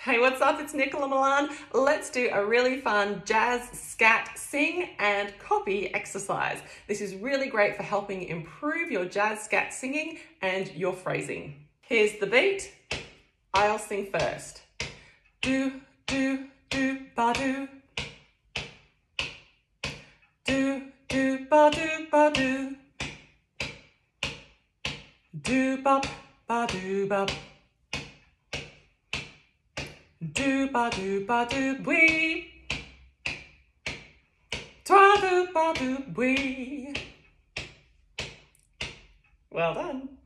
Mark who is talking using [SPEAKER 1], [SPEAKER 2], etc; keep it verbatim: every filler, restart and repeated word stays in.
[SPEAKER 1] Hey, what's up? It's Nicola Milan. Let's do a really fun jazz, scat, sing and copy exercise. This is really great for helping improve your jazz, scat singing and your phrasing. Here's the beat. I'll sing first. Do, do, do, ba do. Do, do, ba do, ba do. Do, bop, ba do, bop. Do ba do ba do wee. Twa do ba do wee. Well done.